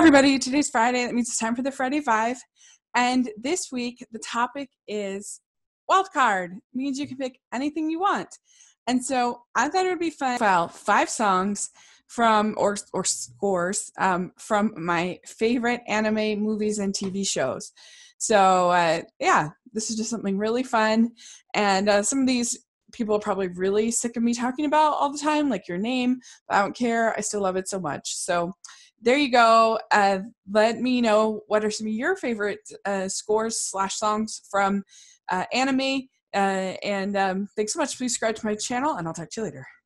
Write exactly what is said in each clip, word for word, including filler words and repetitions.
everybody, today's Friday. That means it's time for the Friday Five. And this week, the topic is wildcard. It means you can pick anything you want. And so I thought it would be fun to file five songs from, or or scores, um, from my favorite anime movies and T V shows. So uh, yeah, this is just something really fun. And uh, some of these people are probably really sick of me talking about all the time, like Your Name, but I don't care. I still love it so much. So there you go. Uh, let me know what are some of your favorite uh, scores slash songs from uh, anime. Uh, and um, thanks so much. Please subscribe to my channel, and I'll talk to you later.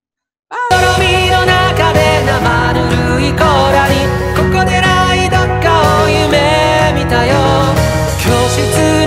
Bye!